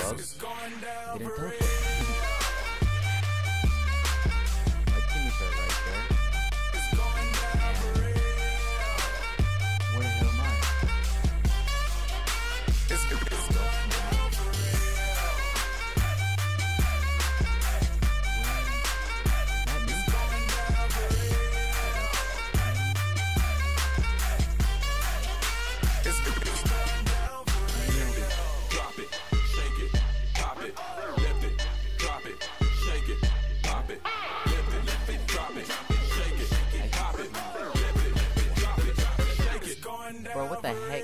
because they didn't teleport. My teammates are right there. Where the hell am I? It's going down for real. Bro, what the heck?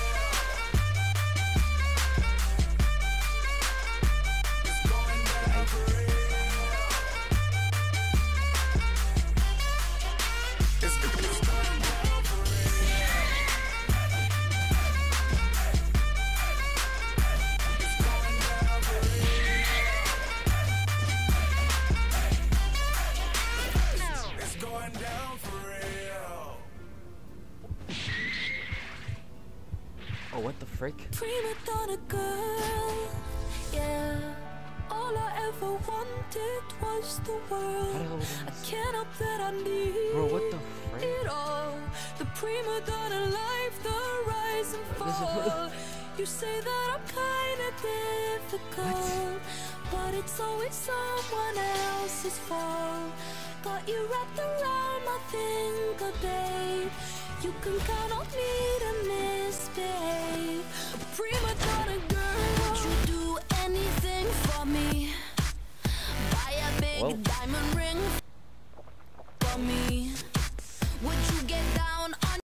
Oh, what the frick? Prima donna girl, yeah. All I ever wanted was the world. I can't help that I need. Bro, what the frick? It all. The prima donna life, the rise and fall. You say that I'm kinda difficult, but it's always someone else's fault. Got you wrapped around my finger, babe. You can count on me to misbehave. Prima donna girl, would you do anything for me? Buy a big diamond ring for me.